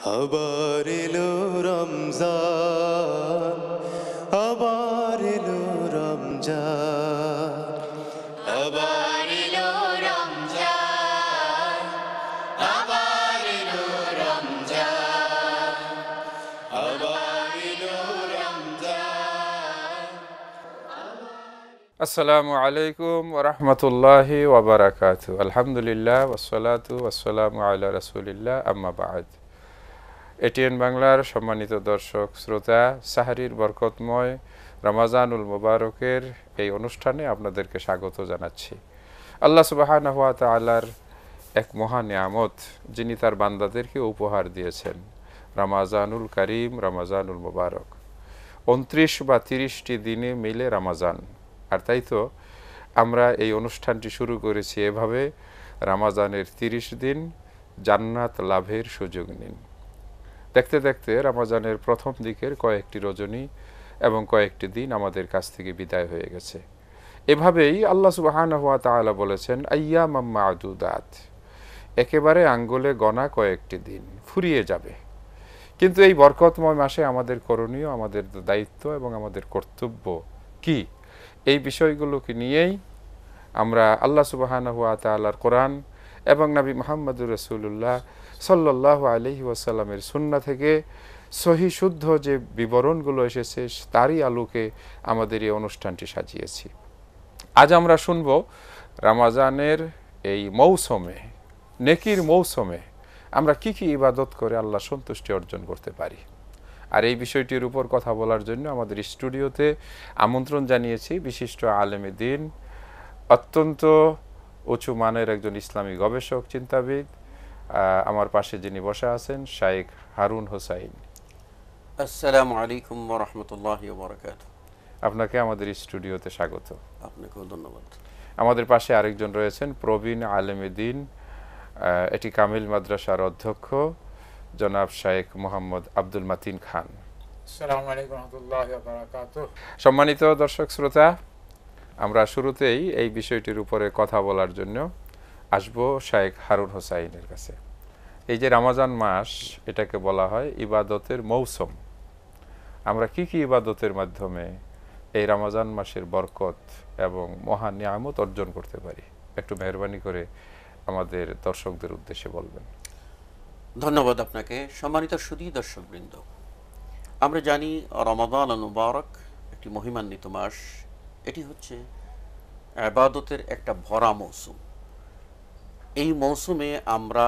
আবার এলো রমজান, আবার এলো রমজান, আবার এলো রমজান, আবার এলো রমজান, আবার এলো রমজান। আসসালামু আলাইকুম ওয়া রাহমাতুল্লাহি ওয়া বারাকাতুহু। আলহামদুলিল্লাহ ওয়াসসালাতু ওয়াসসালামু আলা রাসূলিল্লাহ, আম্মা বা'দ। এটিএন বাংলার সম্মানিত দর্শক শ্রোতা, সাহরির বরকতময় রমাজানুল মুবারকের এই অনুষ্ঠানে আপনাদেরকে স্বাগত জানাচ্ছি। আল্লাহ সুবহানাহু ওয়া তাআলার এক মহা নিয়ামত, যিনি তার বান্দাদেরকে উপহার দিয়েছেন, রমাজানুল কারীম, রমাজানুল মুবারক। 29 বা 30টি দিনে মিলে রমাজান। আর তাই তো আমরা এই অনুষ্ঠানটি শুরু করেছি এভাবে, রমাজানের 30 দিন জান্নাত লাভের সুযোগ নিন। দেখতে দেখতে রমাজানের প্রথম দিকের কয়েকটি রজনী এবং কয়েকটি দিন আমাদের কাছ থেকে বিদায় হয়ে গেছে। এভাবেই আল্লাহ সুবহানাহু ওয়া তাআলা বলেছেন, আইয়ামাম মা'দুদাত, একেবারে আঙ্গুলে গণা কয়েকটি দিন ফুরিয়ে যাবে। কিন্তু এই বরকতময় মাসে আমাদের করণীয়, আমাদের দায়িত্ব এবং আমাদের কর্তব্য কি, এই বিষয়গুলোকে নিয়েই আমরা আল্লাহ সুবহানাহু ওয়া তাআলার কোরআন এবং নবী মুহাম্মদুর রাসূলুল্লাহ সাল্লাল্লাহু আলাইহি ওয়াসাল্লামের সুন্নাহ থেকে সহি শুদ্ধ যে বিবরণগুলো এসেছে তারই আলোকে আমাদের এই অনুষ্ঠানটি সাজিয়েছি। আজ আমরা শুনব রমজানের এই মৌসুমে, নেকির মৌসুমে আমরা কি কি ইবাদত করে আল্লাহ সন্তুষ্টি অর্জন করতে পারি। আর এই বিষয়টির উপর কথা বলার জন্য আমাদের স্টুডিওতে আমন্ত্রণ জানিয়েছি বিশিষ্ট আলেমে দ্বীন, অত্যন্ত উঁচু মানের একজন ইসলামী গবেষক, চিন্তাবিদ। আমার পাশে যিনি বসে আছেন, শাইখ হারুন হোসাইন। আসসালামু আলাইকুম ওয়া রাহমাতুল্লাহি ওয়া বারাকাতুহু। আপনাকে আমাদের স্টুডিওতে স্বাগত। আপনাকেও ধন্যবাদ। আমাদের পাশে আরেকজন রয়েছেন প্রবীণ আলেমে দ্বীন, এটি কামিল মাদ্রাসার অধ্যক্ষ জনাব শাইখ মোহাম্মদ আব্দুল মাতিন খান। আসসালামু আলাইকুম ওয়া রাহমাতুল্লাহি ওয়া বারাকাতুহু। সম্মানিত দর্শক শ্রোতা, আমরা শুরুতেই এই বিষয়টির উপরে কথা বলার জন্য আসব শাইখ হারুন হোসাইনের কাছে। এই যে রমজান মাস, এটাকে বলা হয় ইবাদতের মৌসুম। আমরা কি কি ইবাদতের মাধ্যমে এই রমজান মাসের বরকত এবং মহা নিয়ামত অর্জন করতে পারি, একটু মেহরবানি করে আমাদের দর্শকদের উদ্দেশ্যে বলবেন। ধন্যবাদ আপনাকে। সম্মানিত সুধী দর্শকবৃন্দ, আমরা জানি রমাদান আল মুবারক একটি মহিমান্বিত মাস। এটি হচ্ছে ইবাদতের একটা ভরা মৌসুম। এই মৌসুমে আমরা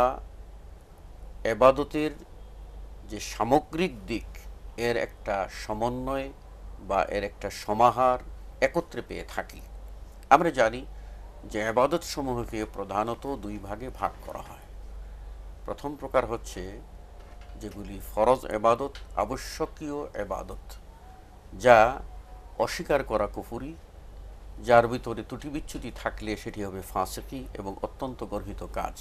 ইবাদতের যে সামগ্রিক দিক, এর একটা সমন্বয় বা এর একটা সমাহার একত্রে পেয়ে থাকি। আমরা জানি যে ইবাদত সমূহকে প্রধানত দুই ভাগে ভাগ করা হয়। প্রথম প্রকার হচ্ছে যেগুলি ফরজ ইবাদত, আবশ্যকীয় ইবাদত, যা অস্বীকার করা কুফরি, যার ভিতরে ত্রুটি বিচ্যুতি থাকলে সেটি হবে ফাসিকি এবং অত্যন্ত গর্হিত কাজ।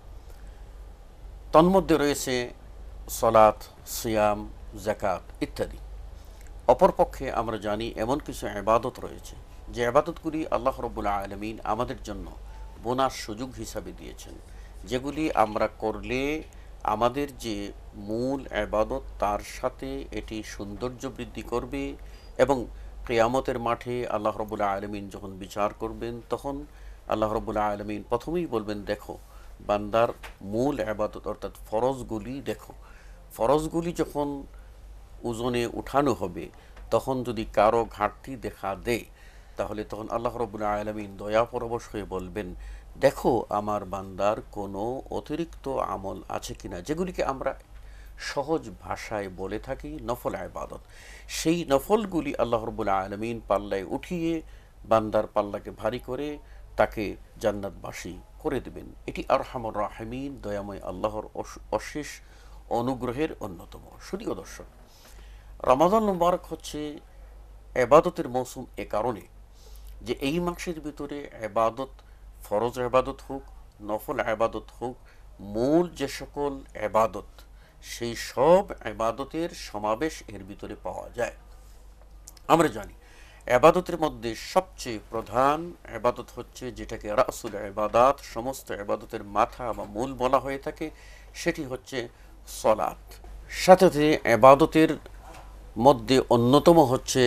তন্মধ্যে রয়েছে সালাত, সিয়াম, যাকাত ইত্যাদি। অপরপক্ষে আমরা জানি এমন কিছু ইবাদত রয়েছে যে ইবাদতগুলি আল্লাহ রাব্বুল আলামিন আমাদের জন্য বোনার সুযোগ হিসাবে দিয়েছেন, যেগুলি আমরা করলে আমাদের যে মূল ইবাদত তার সাথে এটি সৌন্দর্য বৃদ্ধি করবে এবং কিয়ামতের মাঠে আল্লাহ রাব্বুল আলামিন যখন বিচার করবেন তখন আল্লাহ রাব্বুল আলামিন প্রথমেই বলবেন, দেখো বান্দার মূল ইবাদত অর্থাৎ ফরজগুলি দেখো। ফরজগুলি যখন ওজনে উঠানো হবে তখন যদি কারো ঘাটতি দেখা দেয় তাহলে তখন আল্লাহ রাব্বুল আলামিন দয়া পরবশ হয়ে বলবেন, দেখো আমার বান্দার কোনো অতিরিক্ত আমল আছে কিনা, যেগুলিকে আমরা সহজ ভাষায় বলে থাকি নফল ইবাদত। সেই নফলগুলি আল্লাহ রাব্বুল আলামিন পাল্লায় উঠিয়ে বান্দার পাল্লাকে ভারী করে তাকে জান্নাতবাসী করে দেবেন। এটি আরহামুর রাহিমিন, দয়াময় আল্লাহর অশেষ অনুগ্রহের অন্যতম। শুধু দর্শক, রমাদান মুবারক হচ্ছে ইবাদতের মৌসুম এ কারণে যে এই মাসের ভিতরে ইবাদত, ফরজ ইবাদত হোক, নফল ইবাদত হোক, মূল যে সকল ইবাদত, সেই সব ইবাদতের সমাবেশ এর ভিতরে পাওয়া যায়। আমরা জানি ইবাদতের মধ্যে সবচেয়ে প্রধান ইবাদত হচ্ছে যেটাকে রাসুল ইবাদাত, সমস্ত ইবাদতের মাথা বা মূল বলা হয়ে থাকে, সেটি হচ্ছে সালাত। সাথে সাথে ইবাদতের মধ্যে অন্যতম হচ্ছে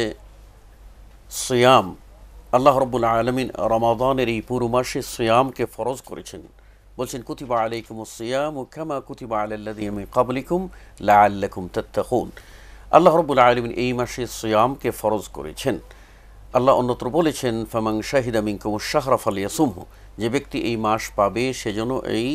সিয়াম। আল্লাহ রাব্বুল আলামিন রমাদানের এই পুরো মাসে সিয়ামকে ফরজ করেছেন। বলছেন কুতিবা আলাইকুমুস সিয়ামু কামা কুতিবা আলাল্লাযিনা মিন ক্বাবলিকুম লাআল্লাকুম তাত্তাকুন। আল্লাহ রাব্বুল আলামিন এই মাসে সিয়ামকে ফরজ করেছেন। আল্লাহ অন্যত্র বলেছেন ফামান শাহিদা মিনকুমুশ শাহরা ফালিয়াসুমহু, যে ব্যক্তি এই মাস পাবে সেজন্য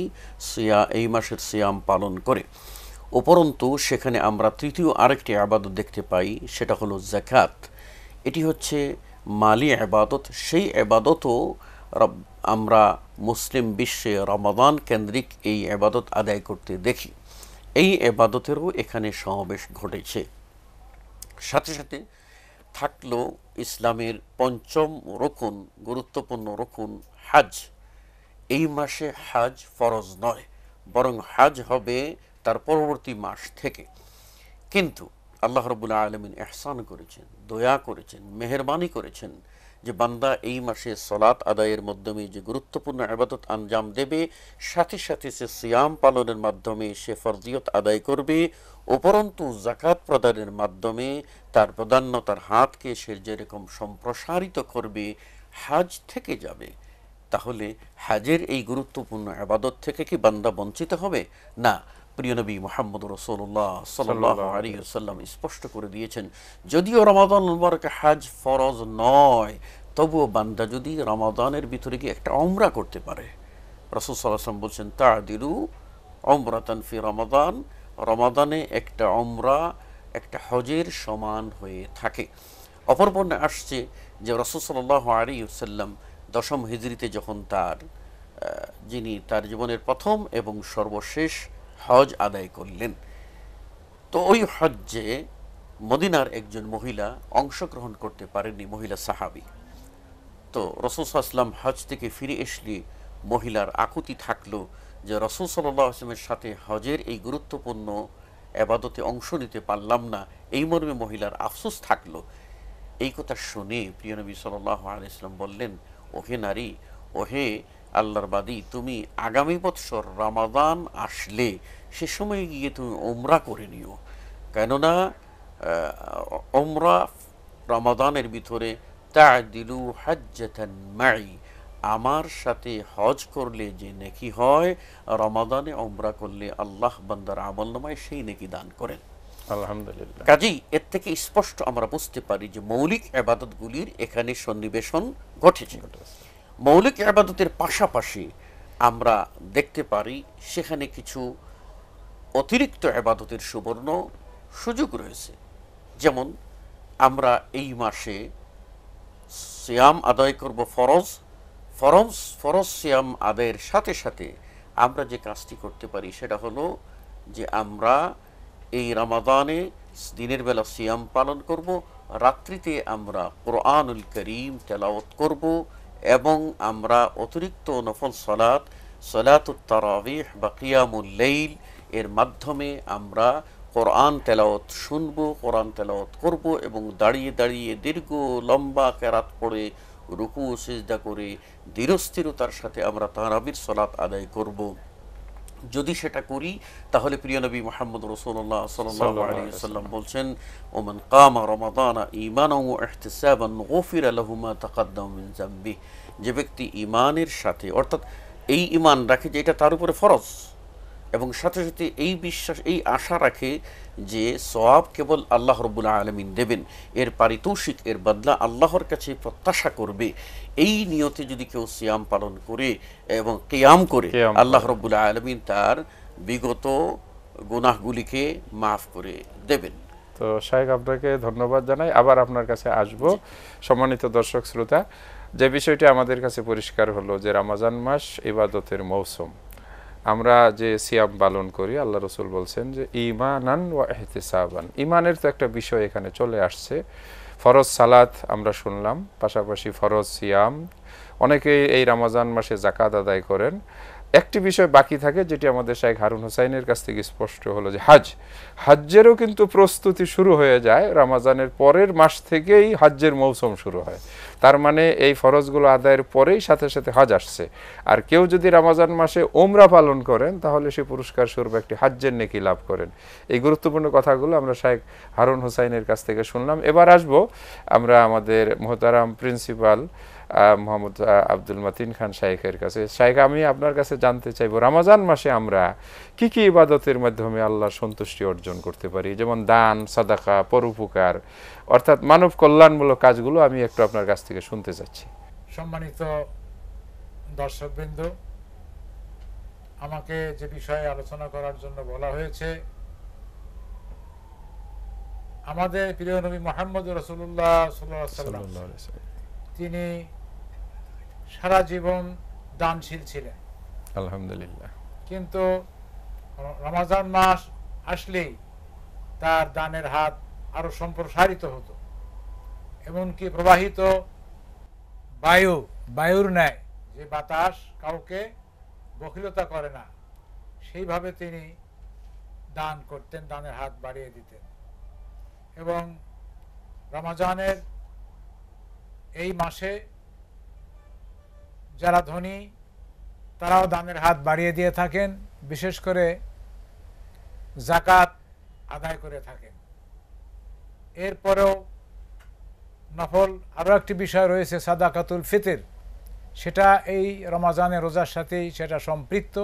এই মাসের সিয়াম পালন করে। উপরন্তু সেখানে আমরা তৃতীয় আরেকটি ইবাদত দেখতে পাই, সেটা হলো যাকাত। এটি হচ্ছে মালি ইবাদত। সেই ইবাদতও আমরা মুসলিম বিশ্বে রমাদান কেন্দ্রিক এই ইবাদত আদায় করতে দেখি। এই ইবাদতেরও এখানে সমাবেশ ঘটেছে। সাথে সাথে থাকলো ইসলামের পঞ্চম রুকুন, গুরুত্বপূর্ণ রুকুন হজ। এই মাসে হজ ফরজ নয়, বরং হজ হবে তার পরবর্তী মাস থেকে। কিন্তু আল্লাহ রাব্বুল আলামিন ইহসান করেছেন, দয়া করেছেন, মেহেরবানি করেছেন যে বান্দা এই মাসে সালাত আদায়ের মাধ্যমে যে গুরুত্বপূর্ণ ইবাদত আঞ্জাম দেবে, সাথে সাথে সে সিয়াম পালনের মাধ্যমে সে ফরজিয়ত আদায় করবে। উপরন্তু যাকাত প্রদানের মাধ্যমে তার প্রধান্যতার হাতকে সে যেরকম সম্প্রসারিত করবে, হজ থেকে যাবে। তাহলে হজের এই গুরুত্বপূর্ণ ইবাদত থেকে কি বান্দা বঞ্চিত হবে? না। প্রিয় নবী মুহাম্মদ রাসূলুল্লাহ সাল্লাল্লাহু আলাইহি ওয়াসাল্লাম স্পষ্ট করে দিয়েছেন, যদিও রমাদান মুবারকে হজ ফরজ নয়, তবুও বান্দা যদি রমাদানের ভিতরে গিয়ে একটা উমরা করতে পারে, রাসূল সাল্লাল্লাহু আলাইহি ওয়াসাল্লাম বলছেন তা'দিলু উমরাতান ফি রমাদান, রমাদানে একটা উমরা একটা হজের সমান হয়ে থাকে। অপর পর্যায়ে আসছে যে রাসূল সাল্লাল্লাহু আলাইহি ওয়াসাল্লাম দশম হিজরিতে যখন যিনি তার জীবনের প্রথম এবং সর্বশেষ হজ আদায় করলেন, তো ওই হজ্জে মদিনার একজন মহিলা অংশগ্রহণ করতে পারেননি, মহিলা সাহাবী। তো রাসূল সাল্লাল্লাহু আলাইহি ওয়াসাল্লাম হজ থেকে ফিরে আসলে মহিলার আকুতি থাকলো যে রাসূল সাল্লাল্লাহু আলাইহি ওয়াসাল্লামের সাথে হজের এই গুরুত্বপূর্ণ ইবাদতে অংশ নিতে পারলাম না, এই মর্মে মহিলার আফসোস থাকলো। এই কথা শুনে প্রিয় নবী সাল্লাল্লাহু আলাইহি ওয়াসাল্লাম বললেন, ওহে নারী, ওহে আল্লাহর বাদী, তুমি আগামী বৎসর রমাদান আসলে সে সময় গিয়ে তুমি উমরা করে নিও, কেননা উমরা রমাদানের ভিতরে তা'দিলু হাজ্জাতান মাই, আমার সাথে হজ করলে যে নেকি হয়, রমাদানে উমরা করলে আল্লাহ বান্দার আমলনামায় সেই নেকি দান করেন। আলহামদুলিল্লাহ। কাজেই এর থেকে স্পষ্ট আমরা বুঝতে পারি যে মৌলিক ইবাদতগুলির এখানে সন্নিবেশন ঘটেছে। মৌলিক ইবাদতের পাশাপাশি আমরা দেখতে পারি সেখানে কিছু অতিরিক্ত ইবাদতের সুবর্ণ সুযোগ রয়েছে। যেমন আমরা এই মাসে সিয়াম আদায় করব, ফরজ সিয়াম আদায়ের সাথে সাথে আমরা যে কাজটি করতে পারি সেটা হলো যে আমরা এই রমাদানে দিনের বেলা সিয়াম পালন করব, রাত্রিতে আমরা কোরআনুল কারীম তেলাওয়াত করব, এবং আমরা অতিরিক্ত নফল সালাতুত তারাবিহ বা কিয়ামুল লাইল এর মাধ্যমে আমরা কোরআন তেলাওয়াত শুনব, কোরআন তেলাওয়াত করব, এবং দাঁড়িয়ে দাঁড়িয়ে দীর্ঘ লম্বা কেরাত পড়ে রুকু সিজদা করে ধীরস্থিরতার সাথে আমরা তারাবির সালাত আদায় করব। যদি সেটা করি তাহলে প্রিয় নবী মুহাম্মদ রাসূলুল্লাহ সাল্লাল্লাহু আলাইহি ওয়াসাল্লাম বলছেন, ওমান কামা রমাদানা ঈমানান ওয়া ইহতিসাবান গুফিরা লাহু মা তাকাদ্দাম মিন যামবি, যে ব্যক্তি ঈমানের সাথে, অর্থাৎ এই ঈমান রাখে যে এটা তার উপরে ফরজ, এবং সাথে সাথে এই বিশ্বাস, এই আশা রাখে যে সওয়াব কেবল আল্লাহ রাব্বুল আলামিন দেবেন, এর পারিতোষিক, এর বদলা আল্লাহর কাছে প্রত্যাশা করবে, এই নিয়তে যদি কেউ সিয়াম পালন করে এবং কিয়াম করে, আল্লাহ রাব্বুল আলামিন তার বিগত গুনাহগুলিকে মাফ করে দেবেন। তো শাইখ আপনাকে ধন্যবাদ জানাই, আবার আপনার কাছে আসব। সম্মানিত দর্শক শ্রোতা, যে বিষয়টি আমাদের কাছে পরিষ্কার হলো যে রমজান মাস ইবাদতের মৌসুম। আমরা যে সিয়াম পালন করি, আল্লাহ রসুল বলছেন যে ঈমানান ওয়া ইহতিসাবান, ঈমানের তো একটা বিষয় এখানে চলে আসছে। ফরজ সালাত আমরা শুনলাম, পাশাপাশি ফরজ সিয়াম, অনেকেই এই রমজান মাসে যাকাত আদায় করেন। একটি বিষয় বাকি থাকে যেটি আমাদের শাইখ হারুন হোসাইনের কাছ থেকে স্পষ্ট হলো যে হজ্জেরও কিন্তু প্রস্তুতি শুরু হয়ে যায় রমজানের পরের মাস থেকেই হজ্জের মৌসুম শুরু হয়। তার মানে এই ফরজগুলো আদায়ের পরেই সাথে সাথে হজ আসছে। আর কেউ যদি রমজান মাসে ওমরা পালন করেন তাহলে সে পুরস্কার স্বরূপ একটি হজ্জের নেকি লাভ করেন। এই গুরুত্বপূর্ণ কথাগুলো আমরা শাইখ হারুন হোসাইনের কাছ থেকে শুনলাম। এবার আসবো আমরা আমাদের মোহতারাম প্রিন্সিপাল মোহাম্মদ আব্দুল মাতিন খান শাইখের কাছে। শাইখ, আমি আপনার কাছে জানতে চাইবো, রমজান মাসে আমরা কি কি ইবাদতের মাধ্যমে আল্লাহর সন্তুষ্টি অর্জন করতে পারি, যেমন দান, সাদাকা, পরোপকার, অর্থাৎ মানব কল্যাণমূলক কাজগুলো আমি একটু আপনার কাছ থেকে শুনতে চাচ্ছি। সম্মানিত দর্শকবৃন্দ, আমাকে যে বিষয়ে আলোচনা করার জন্য বলা হয়েছে, আমাদের প্রিয় নবী মুহাম্মদ রাসূলুল্লাহ সাল্লাল্লাহু আলাইহি ওয়াসাল্লাম তিনি সারা জীবন দানশীল ছিলেন, আলহামদুলিল্লাহ। কিন্তু রমজান মাস আসলেই তার দানের হাত আরো সম্প্রসারিত হতো, এমনকি প্রবাহিত বায়ুর ন্যায়, যে বাতাস কাউকে বখিলতা করে না, সেইভাবে তিনি দান করতেন, দানের হাত বাড়িয়ে দিতেন। এবং রমজানের এই মাসে যারা ধনী তারাও দানের হাত বাড়িয়ে দিয়ে থাকেন, বিশেষ করে যাকাত আদায় করে থাকেন। এরপরেও নফল আরও একটি বিষয় রয়েছে, সাদাকাতুল ফিতর, সেটা এই রমজানের রোজার সাথেই সেটা সম্পৃক্ত।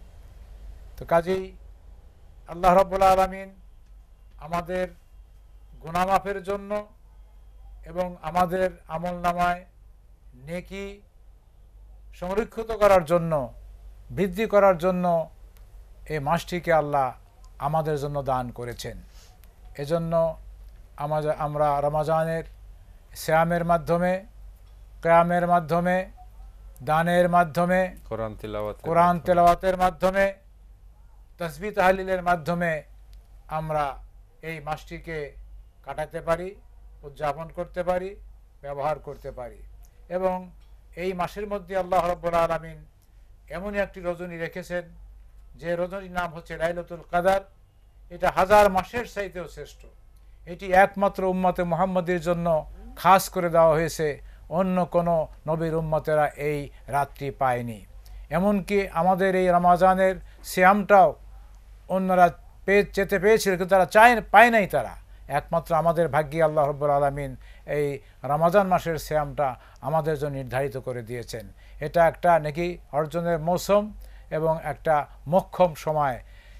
তো কাজেই আল্লাহ রাব্বুল আলামিন আমাদের গুনাহ মাফের জন্য এবং আমাদের আমলনামায় নেকি সংরক্ষিত করার জন্য, বৃদ্ধি করার জন্য এই মাসটিকে আল্লাহ আমাদের জন্য দান করেছেন। এজন্য আমরা রমজানের সিয়ামের মাধ্যমে, কিয়ামের মাধ্যমে, দানের মাধ্যমে, কোরআন তেলাওয়াতের মাধ্যমে, তাসবিহ তাহলিলের মাধ্যমে আমরা এই মাসটিকে কাটাতে পারি, উদযাপন করতে পারি, ব্যবহার করতে পারি। এবং এই মাসের মধ্যে আল্লাহ রাব্বুল আলামিন এমনই একটি রজনী রেখেছেন, যে রজনীর নাম হচ্ছে লাইলাতুল কদর। এটা হাজার মাসের চাইতেও শ্রেষ্ঠ। এটি একমাত্র উম্মতে মুহাম্মদের জন্য খাস করে দেওয়া হয়েছে, অন্য কোনো নবীর উম্মতেরা এই রাত্রি পায়নি। এমনকি আমাদের এই রমজানের সিয়ামটাও অন্যরা যেতে পেয়েছিল, কিন্তু তারা পায় নাই। তারা একমাত্র আমাদের ভাগ্যে আল্লাহ রাব্বুল আলামিন এই রমজান মাসের সিয়ামটা আমাদের জন্য নির্ধারিত করে দিয়েছেন। এটা একটা নেকি অর্জনের মৌসুম এবং একটা মোক্ষম সময়।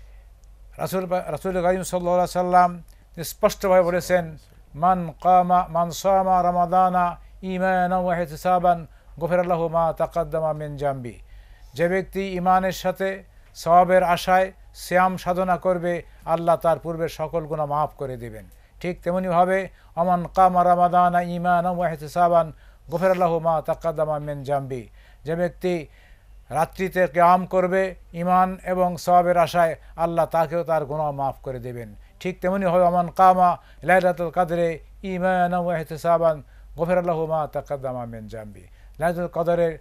রাসূল কারীম সাল্লাল্লাহু আলাইহি সাল্লাম স্পষ্টভাবে বলেছেন, মান সামা রমাদানা ঈমানান ওয়া ইহতিসাবান গফিরা লাহু মা তাকাদ্দামা মিন জামবি। যে ব্যক্তি ঈমানের সাথে সওয়াবের আশায় সিয়াম সাধনা করবে, আল্লাহ তার পূর্বের সকল গুনাহ মাফ করে দিবেন। ঠিক তেমনিভাবে অমান কামা রমাদানা ঈমানান ওয়া ইহতিসাবান গফিরা লাহু মা তাকাদ্দামা মিন জামবি। যে ব্যক্তি রাত্রিতে কিয়াম করবে ঈমান এবং সওয়াবের আশায়, আল্লাহ তাকেও তার গুনাহ মাফ করে দেবেন। ঠিক তেমনি হবে অমান কামা লাইলাতুল কদরে ঈমানান ওয়া ইহতিসাবান গফিরা লাহু মা তাকাদ্দামা মিন জামবি। লাইলাতুল কদরের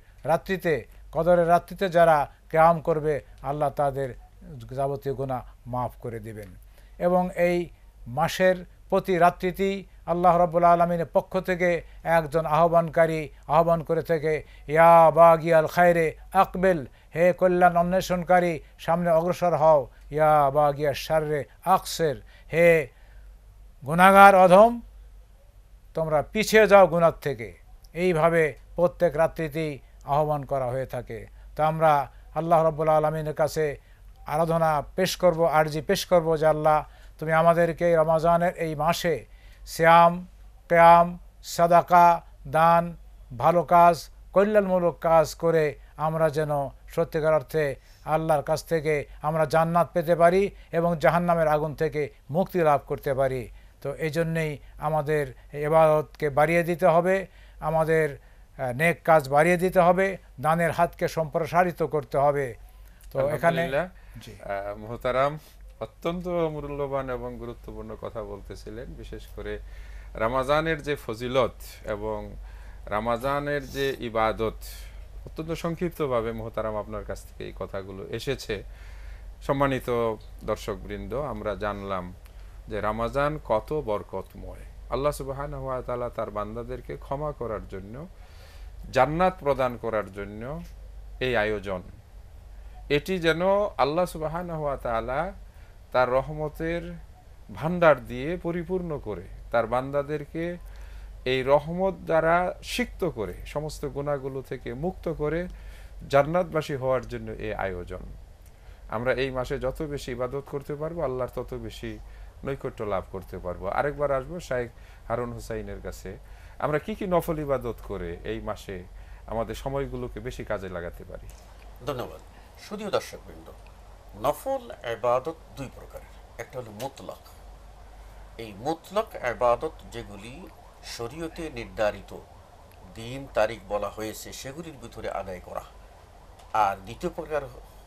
রাত্রিতে যারা কিয়াম করবে, আল্লাহ তাদের যাবতীয় গুনাহ মাফ করে দিবেন। এবং এই মাসের প্রতি রাত্রিতেই আল্লাহ রাব্বুল আলামিনের পক্ষ থেকে একজন আহ্বান করে থেকে, ইয়া বাগিয়াল খায়রে আকবেল, হে কল্যাণ অন্বেষণকারী সামনে অগ্রসর হও, ইয়া বাগিয়া শাররে আকসের, হে গুনাহগার অধম তোমরা পিছিয়ে যাও গুনাহ থেকে। এইভাবে প্রত্যেক রাত্রিতেই আহ্বান করা হয়ে থাকে। তো আমরা আল্লাহ রাব্বুল আলামিনের কাছে আরাধনা পেশ করব, আরজি পেশ করব যে আল্লাহ, তুমি আমাদেরকে রমজানের এই মাসে সিয়াম, কিয়াম, সাদাকা, দান, ভালো কাজ, কল্যাণমূলক কাজ করে আমরা যেন সত্যিকার অর্থে আল্লাহর কাছ থেকে আমরা জান্নাত পেতে পারি এবং জাহান্নামের আগুন থেকে মুক্তি লাভ করতে পারি। তো এই জন্যেই আমাদের ইবাদতকে বাড়িয়ে দিতে হবে, আমাদের নেক কাজ বাড়িয়ে দিতে হবে, দানের হাতকে সম্প্রসারিত করতে হবে। তো এখানে মুহতারাম অত্যন্ত মূল্যবান এবং গুরুত্বপূর্ণ কথা বলতেছিলেন। বিশেষ করে রমজানের যে ফজিলত এবং রমজানের যে ইবাদত, অত্যন্ত সংক্ষিপ্তভাবে মুহতারাম আপনার কাছ থেকে এই কথাগুলো এসেছে। সম্মানিত দর্শকবৃন্দ, আমরা জানলাম যে রমজান কত বরকতময়, আল্লাহ সুবহানাহু ওয়া তাআলা তার বান্দাদেরকে ক্ষমা করার জন্য, জান্নাত প্রদান করার জন্য এই আয়োজন। এটি যেন আল্লাহ সুবহানাহু ওয়া তাআলা তার রহমতের ভান্ডার দিয়ে পরিপূর্ণ করে তার বান্দাদেরকে এই রহমত দ্বারা সিক্ত করে সমস্ত গুনাহগুলো থেকে মুক্ত করে জান্নাতবাসী হওয়ার জন্য এই আয়োজন। আমরা এই মাসে যত বেশি ইবাদত করতে পারবো আল্লাহর তত বেশি নৈকট্য লাভ করতে পারবো। আরেকবার আসবো শাইখ হারুন হুসাইনের কাছে। আমরা কি কি নফল ইবাদত করে এই মাসে আমাদের সময়গুলোকে বেশি কাজে লাগাতে পারি? ধন্যবাদ। শুধুও দর্শকবৃন্দ, নফল ইবাদত দুই প্রকারের। একটা হলো মুতলাক। এই মুতলাক ইবাদত যেগুলি শরীয়তে নির্ধারিত দিন তারিখ বলা হয়েছে সেগুলির ভিতরে আদায় করা। আর দ্বিতীয় প্রকার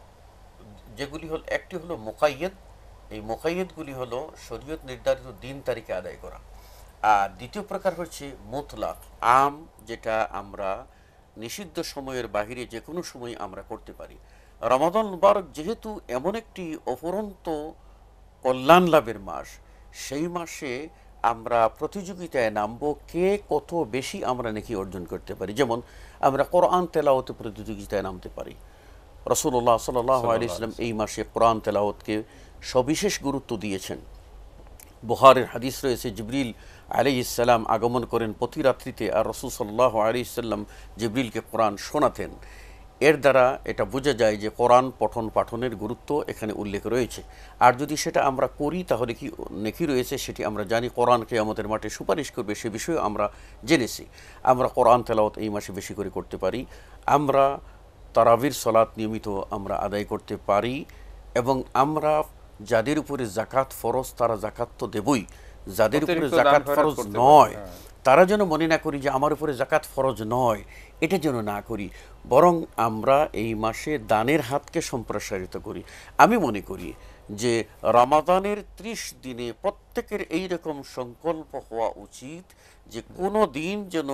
যেগুলি হল, একটি হলো মুকাইয়্যদ। এই মুকাইয়্যদগুলি হলো শরীয়ত নির্ধারিত দিন তারিখে আদায় করা। আর দ্বিতীয় প্রকার হচ্ছে মুতলাক, আম, যেটা আমরা নিষিদ্ধ সময়ের বাহিরে যে কোনো সময় আমরা করতে পারি। রমাদান মুবারক যেহেতু এমন একটি অফুরন্ত কল্যাণ লাভের মাস, সেই মাসে আমরা প্রতিযোগিতায় নামবো কে কত বেশি আমরা নেকি অর্জন করতে পারি। যেমন আমরা কোরআন তেলাওয়াতে প্রতিযোগিতায় নামতে পারি। রাসূলুল্লাহ সাল্লাল্লাহু আলাইহি ওয়াসাল্লাম এই মাসে কোরআন তেলাওয়াতকে সবিশেষ গুরুত্ব দিয়েছেন। বুখারীর হাদিস রয়েছে, জিবরিল আলাইহিস সালাম আগমন করেন প্রতি রাত্রিতে, আর রাসূল সাল্লাল্লাহু আলাইহি ওয়াসাল্লাম জিবরিলকে কোরআন শোনাতেন। এর দ্বারা এটা বোঝা যায় যে কোরআন পঠন পাঠনের গুরুত্ব এখানে উল্লেখ রয়েছে। আর যদি সেটা আমরা করি তাহলে কি নেকি রয়েছে সেটি আমরা জানি। কোরআন কিয়ামতের মাঠে সুপারিশ করবে সে বিষয়ে আমরা জেনেছি। আমরা কোরআন তেলাওয়াত এই মাসে বেশি করে করতে পারি। আমরা তারাবির সালাত নিয়মিত আমরা আদায় করতে পারি। এবং আমরা যাদের উপরে যাকাত ফরজ তারা যাকাত তো দেবই, যাদের উপরে যাকাত ফরজ নয় তারা যেন মনে না করি যে আমার উপরে যাকাত ফরজ নয়, এটা যেন না করি, বরং আমরা এই মাসে দানের হাতকে সম্প্রসারিত করি। আমি মনে করি যে রমাদানের 30 দিনে প্রত্যেকের এই রকম সংকল্প হওয়া উচিত যে কোনো দিন যেন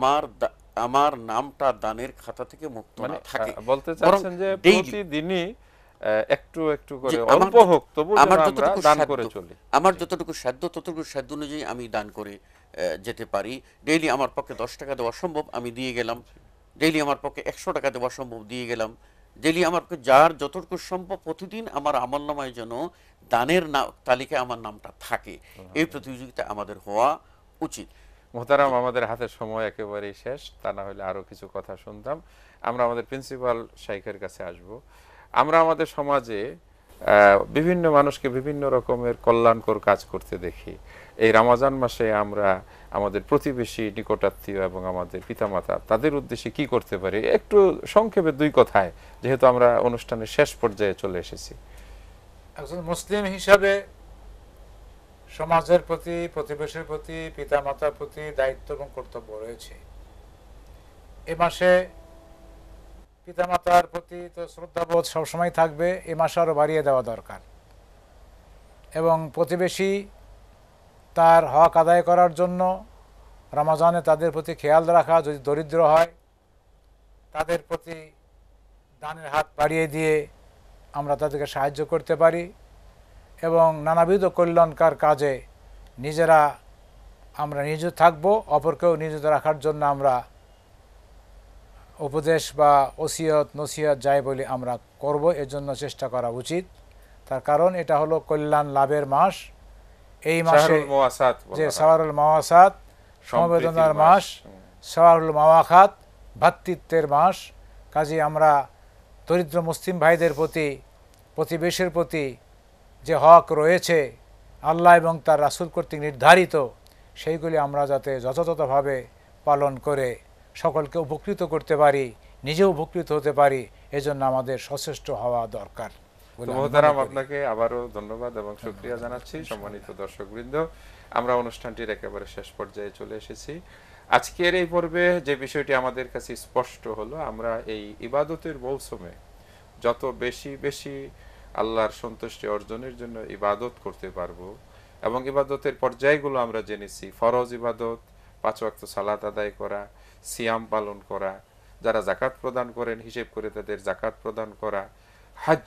আমার নামটা দানের খাতা থেকে মুক্ত না থাকে। বলতে চাচ্ছেন যে প্রতিদিনই একটু একটু করে অল্প হোক তবু আমরা দান করে চলি। আমার যতটুকু সাধ্য ততটুকু সাধ্য অনুযায়ী আমি দান করে যেতে পারি। ডেইলি আমার পক্ষে 10 টাকা দেওয়া সম্ভব, আমি দিয়ে গেলাম। ডেইলি আমার পক্ষে 100 টাকা দেওয়া সম্ভব, দিয়ে গেলাম। ডেইলি আমার যার যতটুকু সম্ভব প্রতিদিন আমার আমলনামায় যেন দানের তালিকায় আমার নামটা থাকে, এই প্রতিযোগিতা আমাদের হওয়া উচিত। মোহতারাম, আমাদের হাতে সময় একেবারেই শেষ, তা না হলে আরো কিছু কথা শুনতাম। আমরা আমাদের প্রিন্সিপাল শাইখের কাছে আসব। আমরা আমাদের সমাজে বিভিন্ন মানুষকে বিভিন্ন রকমের কল্যাণকর কাজ করতে দেখি। এই রমজান মাসে আমরা আমাদের প্রতিবেশী, নিকটাত্মীয় এবং আমাদের পিতামাতা তাদের উদ্দেশ্যে কি করতে পারি, একটু সংক্ষেপে 2 কথায়, যেহেতু আমরা অনুষ্ঠানের শেষ পর্যায়ে চলে এসেছি। একজন মুসলিম হিসাবে সমাজের প্রতি, প্রতিবেশীর প্রতি, পিতামাতার প্রতি দায়িত্ব এবং কর্তব্য রয়েছে। এ মাসে পিতামাতার প্রতি তো শ্রদ্ধাবোধ সবসময় থাকবে, এ মাসে আরও বাড়িয়ে দেওয়া দরকার। এবং প্রতিবেশী তার হক আদায় করার জন্য রমজানে তাদের প্রতি খেয়াল রাখা, যদি দরিদ্র হয় তাদের প্রতি দানের হাত বাড়িয়ে দিয়ে আমরা তাদেরকে সাহায্য করতে পারি। এবং নানাবিধ কল্যাণকার কাজে নিজেরা আমরা নিয়োজিত থাকব, অপরকেও নিয়োজিত রাখার জন্য আমরা উপদেশ বা ওসিয়ত নসিহত যাই বলি আমরা করব, এর জন্য চেষ্টা করা উচিত। তার কারণ এটা হলো কল্যাণ লাভের মাস। এই মাসে যে সাওয়ারুল মাওয়াসাত, সমবেদনার মাস, সাওয়ারুল মাওয়াখাত, ভ্রাতৃত্বের মাস। কাজে আমরা দরিদ্র মুসলিম ভাইদের প্রতি, প্রতিবেশীর প্রতি যে হক রয়েছে আল্লাহ এবং তার রাসূল কর্তৃক নির্ধারিত, সেইগুলি আমরা যাতে যথাযথভাবে পালন করে সকলকে উপকৃত করতে পারি, নিজেও উপকৃত হতে পারি, এজন্য আমাদের সচেষ্ট হওয়া দরকার। মোহতারাম, আপনাকে আবারও ধন্যবাদ এবং শুকরিয়া জানাচ্ছি। সম্মানিত দর্শকবৃন্দ, আমরা অনুষ্ঠানটির একেবারে শেষ পর্যায়ে চলে এসেছি। আজকের এই পর্বে যে বিষয়টি আমাদের কাছে স্পষ্ট হলো, আমরা এই ইবাদতের মৌসুমে যত বেশি বেশি আল্লাহর সন্তুষ্টি অর্জনের জন্য ইবাদত করতে পারবো, এবং ইবাদতের পর্যায়গুলো আমরা জেনেছি। ফরজ ইবাদত, 5 ওয়াক্ত সালাত আদায় করা, সিয়াম পালন করা, যারা যাকাত প্রদান করেন হিসেব করে তাদের যাকাত প্রদান করা, হজ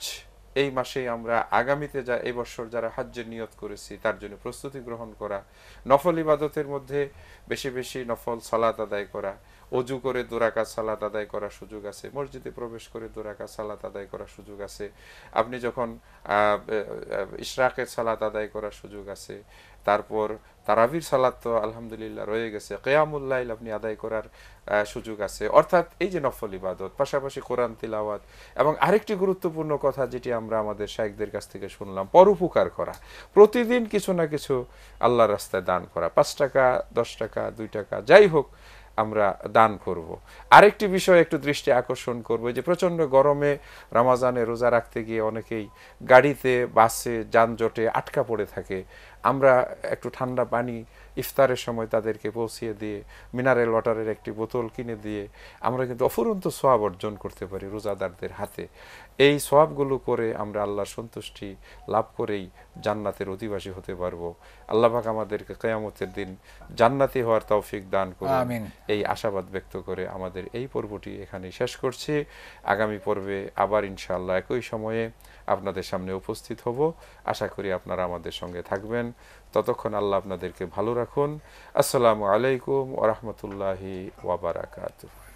এই মাসেই আমরা আগামীতে যা এই বছর যারা হজ্জের নিয়ত করেছি তার জন্য প্রস্তুতি গ্রহণ করা, নফল ইবাদতের মধ্যে বেশি বেশি নফল সালাত আদায় করা, অজু করে 2 রাকাত সালাত আদায় করার সুযোগ আছে, মসজিদে প্রবেশ করে 2 রাকাত সালাত আদায় করার সুযোগ আছে, আপনি যখন ইশরাকের সালাত আদায় করার সুযোগ আছে, তারপর তারাবির সালাত তো আলহামদুলিল্লাহ রয়ে গেছে, কিয়ামুল লাইল আপনি আদায় করার সুযোগ আছে। অর্থাৎ এই যে নফল ইবাদত, পাশাপাশি কোরআন তিলাওয়াত, এবং আরেকটি গুরুত্বপূর্ণ কথা যেটি আমরা আমাদের শাইখদের কাছ থেকে শুনলাম, পরোপকার করা, প্রতিদিন কিছু না কিছু আল্লাহর রাস্তায় দান করা, 5 টাকা 10 টাকা 2 টাকা যাই হোক আমরা দান করব। আরেকটি বিষয় একটু দৃষ্টি আকর্ষণ করব, যে প্রচণ্ড গরমে রমজানে রোজা রাখতে গিয়ে অনেকেই গাড়িতে বাসে যানজটে আটকা পড়ে থাকে, আমরা একটু ঠান্ডা পানি ইফতারের সময় তাদেরকে পৌঁছিয়ে দিয়ে, মিনারেল ওয়াটারের একটি বোতল কিনে দিয়ে আমরা কিন্তু অফুরন্ত সওয়াব অর্জন করতে পারি রোজাদারদের হাতে। এই সওয়াবগুলো করে আমরা আল্লাহর সন্তুষ্টি লাভ করেই জান্নাতের অধিবাসী হতে পারবো। আল্লাহ পাক আমাদেরকে কিয়ামতের দিন জান্নাতি হওয়ার তৌফিক দান করুন, আমিন। এই আশাবাদ ব্যক্ত করে আমাদের এই পর্বটি এখানেই শেষ করছি। আগামী পর্বে আবার ইনশাআল্লাহ একই সময়ে আপনাদের সামনে উপস্থিত হব। আশা করি আপনারা আমাদের সঙ্গে থাকবেন। ততক্ষণ আল্লাহ আপনাদেরকে ভালো রাখুন। আসসালামু আলাইকুম ওয়া রাহমাতুল্লাহি ওয়া বারাকাতুহু।